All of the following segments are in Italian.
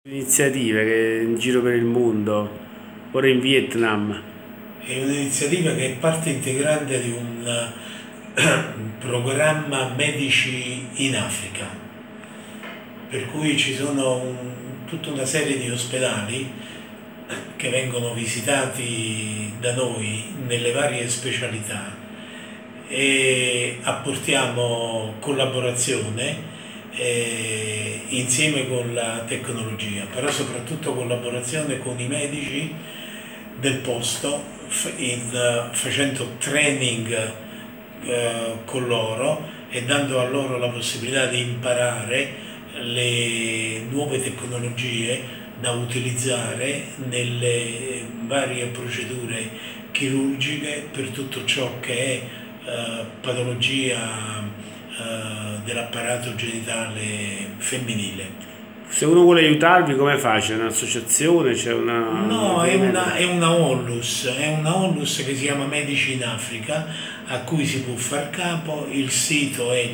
Iniziative che in giro per il mondo, ora in Vietnam. È un'iniziativa che è parte integrante di un programma Medici in Africa, per cui ci sono tutta una serie di ospedali che vengono visitati da noi nelle varie specialità e apportiamo collaborazione insieme con la tecnologia, però soprattutto collaborazione con i medici del posto, facendo training con loro e dando a loro la possibilità di imparare le nuove tecnologie da utilizzare nelle varie procedure chirurgiche per tutto ciò che è patologia dell'apparato genitale femminile. Se uno vuole aiutarvi, come fa? C'è un'associazione? C'è una... No, è una onlus che si chiama Medici in Africa, a cui si può far capo. Il sito è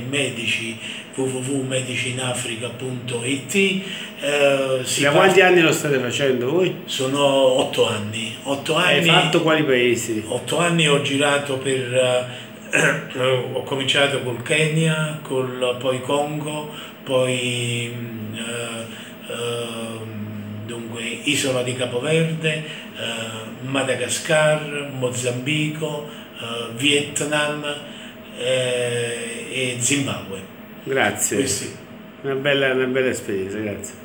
www.medicinafrica.it. Da quanti anni lo state facendo voi? Sono 8 anni. Hai fatto quali paesi? 8 anni ho girato ho cominciato col Kenya, poi Congo, poi dunque Isola di Capoverde, Madagascar, Mozambico, Vietnam e Zimbabwe. Grazie, una bella esperienza, grazie.